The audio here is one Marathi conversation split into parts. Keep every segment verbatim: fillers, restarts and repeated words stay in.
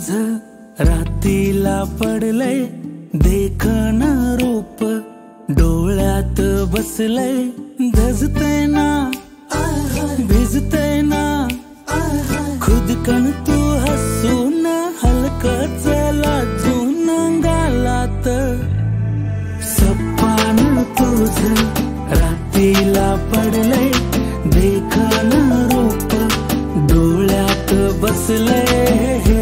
तुझ रातीला पडलंय देखण रूप डोळ्यात बसलंय धजतय ना भिजतय ना खुदकन तू हसून हलकं चला जून गालात सपान तुझ रातीला पडलंय देखण रूप डोळ्यात बसलंय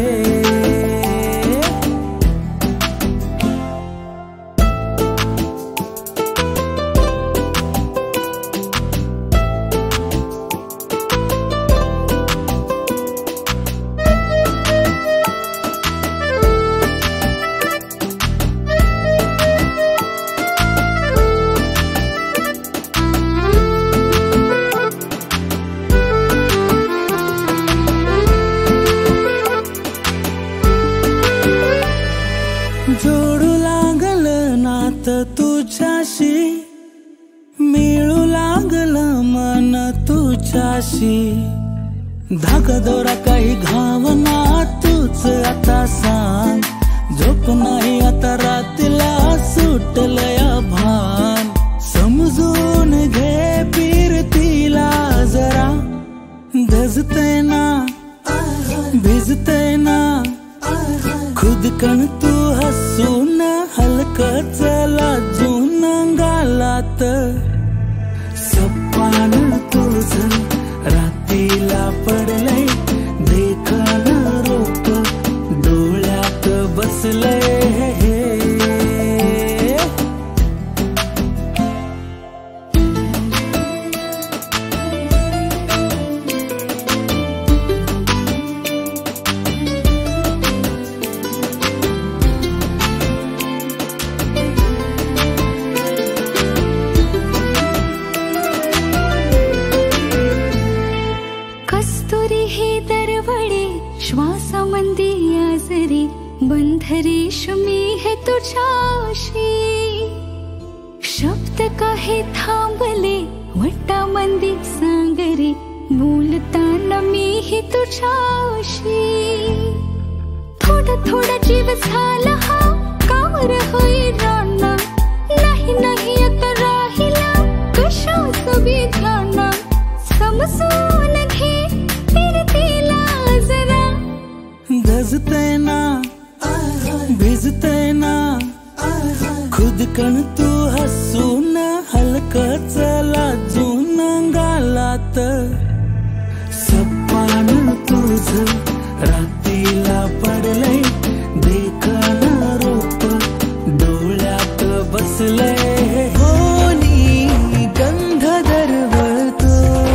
जोडू लागल नात तुझ्याशी मिळू लागल मन तुझ्याशी धागा दोरा काही घावना तूच आता सांग झोप नाही आता रातीला सुटलया भान समजून घे पीरतीला जरा धजतय ना भिजतय ना खुदकन तू हसून हलकं चला जून गालात सपान तुझ रातीला पडलंय देखण रूप डोळ्यात बसलंय श्वासामंदी आजरी बंध रेशमी है तुझ्याशी शब्द काही थांबले वटामंदी सांगरे बोलताना मी ही तुझ्याशी थोडा थोडा जीव झाला हा कावर होई राना नाही नाही आता राहिला कशाच विधान समजून घे फिरतीला जरा धजतय ना भिजतय ना खुदकन तू हसून हलकं चला जून गालात सपान तुझ रातीला पडलंय देखण रूप डोळ्यात बसलंय होनी गंध दरवळतो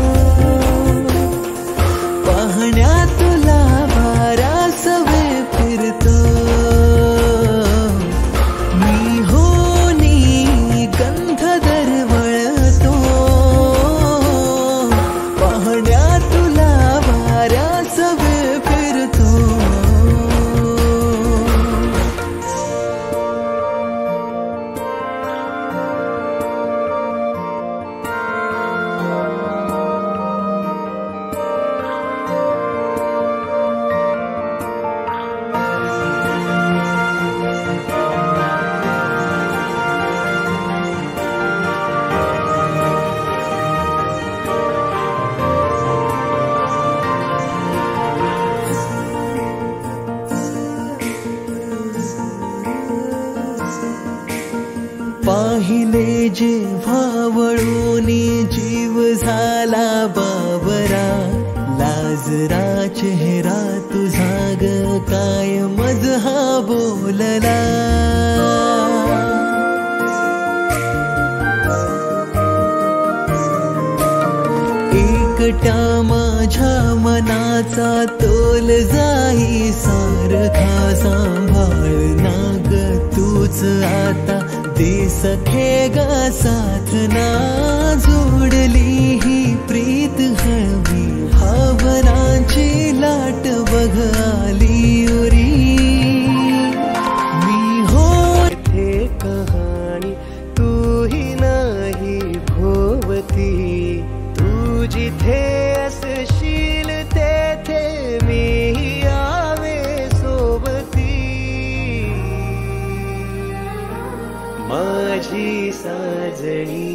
पाहण्यात तुला पाहिले जेव्हा वळूनी जीव झाला बाबरा लाजरा चेहरा तुझा ग काय मज हा बोलला एकटा माझ्या मनाचा तोल जाई सारखा सांभाळ ना ग तूच आता दे सखे ग साथ ना जोडली ही प्रीत हळवी भावनांची लाट बघ आली उरी मी हो थे कहाणी तू ही नाही भोवती तू जिथे असशील तेथे मी आवे सोबती साजणी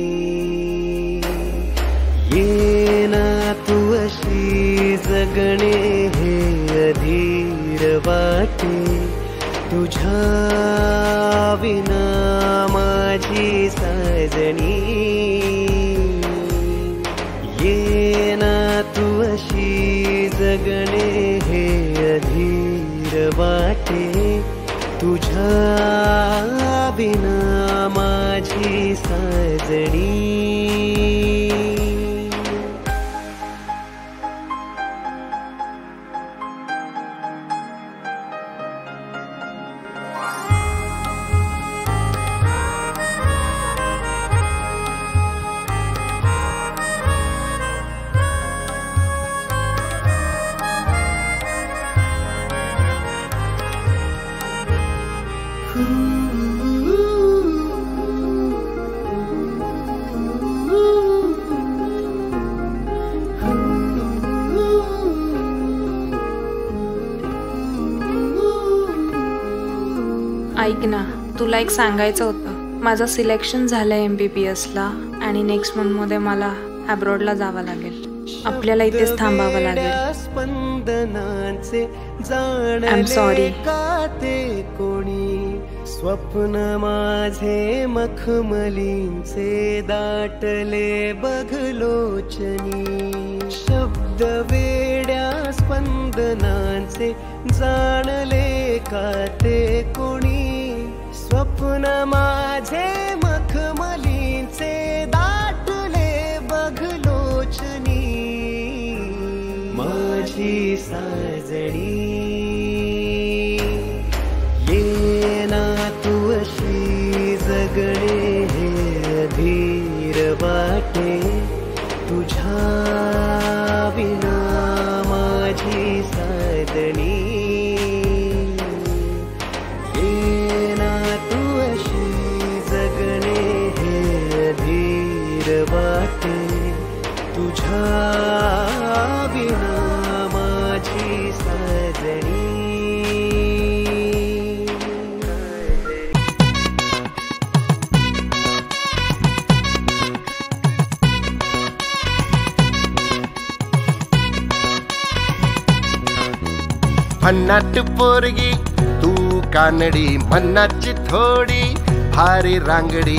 ये ना तू अशी जगणे हे अधीर वाटे तुझ्या विना माझी साजणी ये ना तू अशी जगणे हे अधीर वाटे तुझ्या विना माझी साजणी ऐक ना, तुला एक सांगायचं होतं. माझं सिलेक्शन झालंय एम बी बी एसला आणि नेक्स्ट मंथ मध्ये मला अब्रॉडला जावं लागेल. आपल्याला इथेच थांबावं लागेल. स्पंदनांचे आय एम सॉरी. कोणी स्वप्न माझे मखमलींचे दाटले बघलोचनी शब्द वेड्या स्पंदनांचे जाणले का ते कोणी स्वप्न माझे मखमलींचे दाटले बघलोचनी माझी साजणी ये ना तू अशी जगणे हे अधीर वाटे तुझ्या विना माझी साजणी ये ना तू अशी जगणे हे अधीर वाटे तुझ्या विना माझी साजणी. भन्नाट पोरगी तू कानडी मन्नाची थोडी भारी रांगडी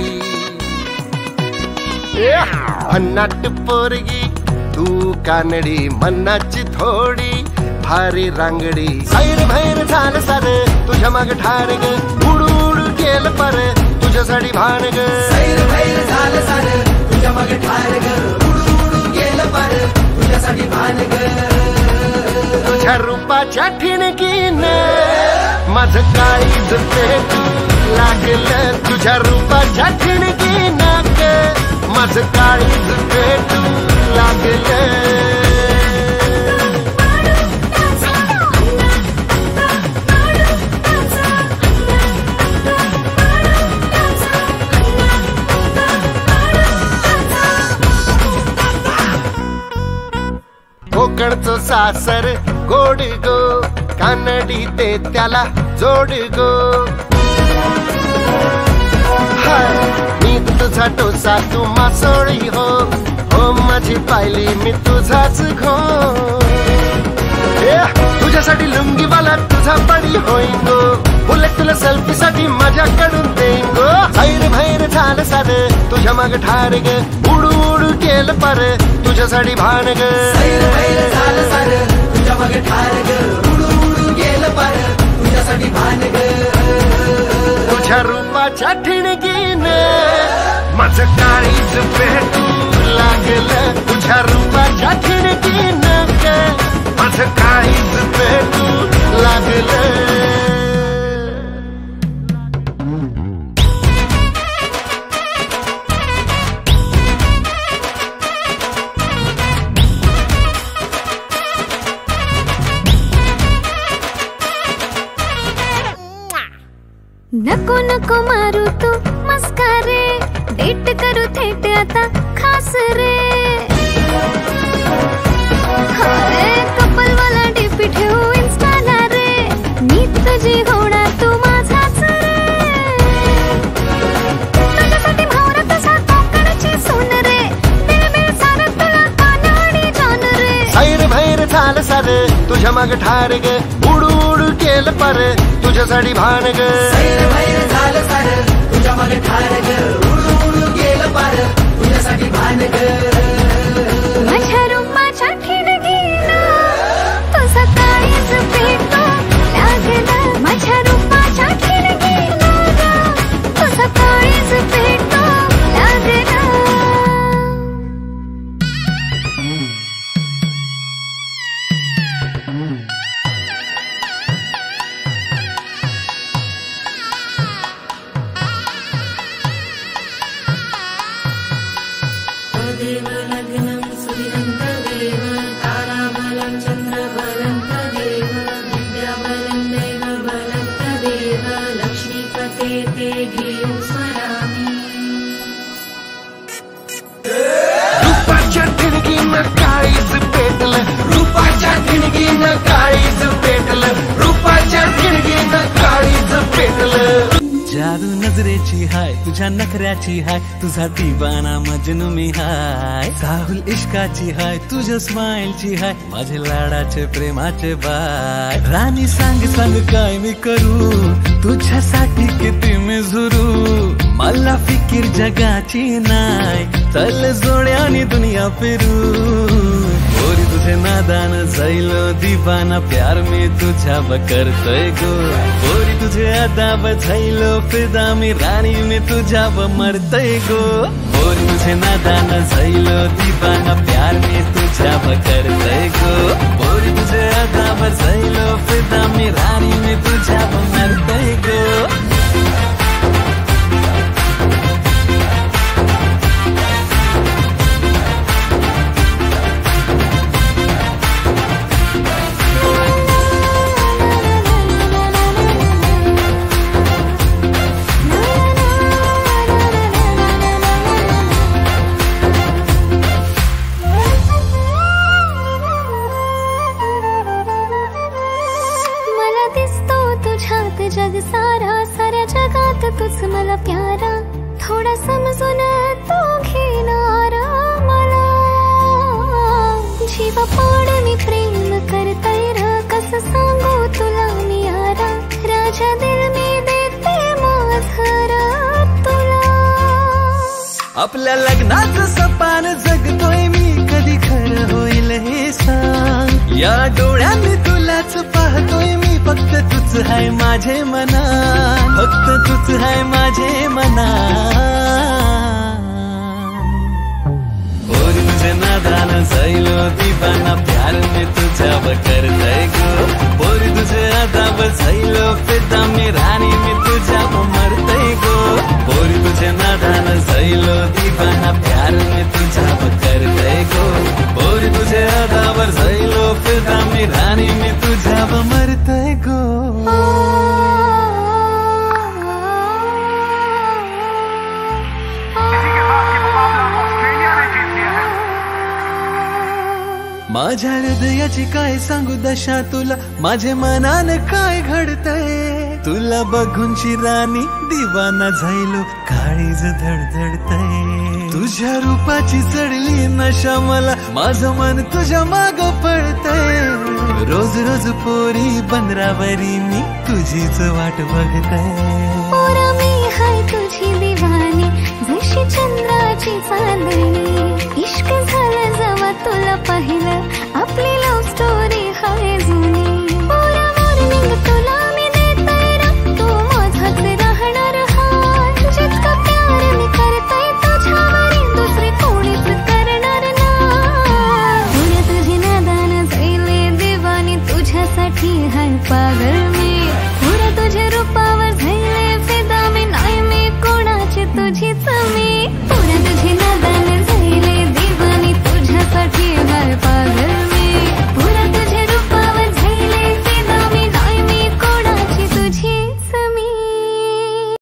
भन्नाट पोरगी तू कानडी मन्नाची थोडी भारी रांगडी सैर भैर झालं सार तुझ्या माग ठार ग उडू उडू केलं पर तुझ्यासाठी भान ग सैर भैर झालं सार तुझ्या माग ठार ग उडू उडू केलं पर तुझ्यासाठी भान ग तुझ्या रूपाच्या ठिणकीन माझं काळीज पेटू लागलं तुझ्या रूपाच्या ठिणकीन माझं काळीज पेटू लागलं. कोकणचं सासर गोड गो कानडी ते त्याला जोड गो मी तुझा टोसा तू मासोळी हो हो माझी पाहिली मी तुझाच घो तुझ्यासाठी लुंगीवाला तुझा पडी होईन गो बुलेट तुला सेल्फी साठी माझ्याकडून देईन गो सैर भैर झालं सार तुझ्या माग ठार ग उडू उडू केलं पर तुझ्यासाठी भान ग सैर भैर झालं सार तुझ्या मागे ठार ग उडू उडू गेलं पर तुझ्यासाठी भान ग तुझ्या रूपाच्या ठिणगीन माझं काळीज पेटू लागलं तुझ्या रूपाच्या ठिणगीन माझं काळीज पेटू लागलं. नको नको मारू तू मस्कारे डेट करू थेट आता खास रे कपल वाला डीपी ठेवू इंस्टाला रे मी तुझी होणार तू माझाच रे झालं साध तुझ्या माग ठार ग उडू उडू केलं पर तुझ्यासाठी भान ग सैर भैर झालं सार तुझ्या मागे ठार ग उडू उडू गेलं पार तुझ्यासाठी भान ग माझ्या रूपाच्या ठिणगीला तुझा काळीज पेटतो लागला माझ्या रूपाच्या ठिणगीला तुझा काळीज पेटतो लागला देव लग्नं सुदिनं देव ताराबलं चन्द्रबलं देव विद्याबलं देवबलं देव लक्ष्मीपते ते धियो स्मरामि रूपाच्या ठिणगीनं काळीज पेटलं रूपाच्या ठिणगीनं काळीज पेटलं रूपाच्या ठिणगीनं काळीज पेटलं जादू नजरेची हाय तुझ्या नखऱ्याची हाय तुझा दिवाना मजनू मी हाय राहुल इश्काची हाय तुझ्या स्माइलची हाय माझे लाडाचे प्रेमाचे बाय राणी सांग सांग काय मी करू तुझ्यासाठी किती मी झुरू मला फिकीर जगाची नाय चल जोड्याने दुनिया फिरू गोरी तुझे नादान जायलो दिवाना प्यार मी तुझ्या करतोय गो गोरी तुझे अदाब जायलो फिदा मी राणी मी तुझ्या मरतय गो गोरी तुझे नादान जायलो दिवाना प्यार मी तुझ्या करतोय गो गोरी तुझे अदाब जायलो फिदा मी राणी मी तुझ्या मरतय गो जग सारा साऱ्या जगात तुझ मला प्यारा थोडा समजून तो घेणारा मला जीवा पाड मी प्रेम करतय र कसं सांगू तुला मी यारा राजा दिल मी देते माझर तुला आपल्या लग्नाचं सपान जगतोय मी कधी खरं होईल हे सांग या डोळ्यांनी तुलाच पाहतोय मी फक्त तूच हाय माझे मना फक्त तूच हाय माझे मना गोरी तुझे नादान जायलो दिवाना प्यार मी तुझ्यावर करतय गो गोरी तुझे अदाब जायलो फिदा मी राणी मी तुझ्यावर मरतय गो गोरी तुझे नादान जायलो दिवाना प्यार मी तुझ्यावर करतय गो गोरी तुझे अदाबर जायलो फिदा मी राणी मी तुझ्यावर मरतय गो माझ्या हृदयाची काय सांगू दशा तुला माझे मनाने काय घडतय तुला बघून राणी दिवाना झायलो काळीज धडधडतय तुझ्या रूपाची चढली नशा मला माझं मन तुझ्या माग पडतय रोज रोज पोरी बंदरावरी मी तुझीच वाट बघतय पोरा मी हाय तुझी दिवानी जशी चंद्राची चांदणी इश्क झालं जेव्हा तुला पाहिलं आपली लव्ह स्टोरी हाय जुनी पोरा मॉर्निंग तुला मी देतय र तू माझाच राहणार हाय जितका प्यार मी करतय तुझ्यावरी दुसरे कोणीच करणार ना पुण्या तुझी नादान जायले दिवानी तुझ्यासाठी हाय पागल मी पुऱ्या तुझ्या रूपावर जायले फिदा मी नाही मी कोणाची तुझीच मी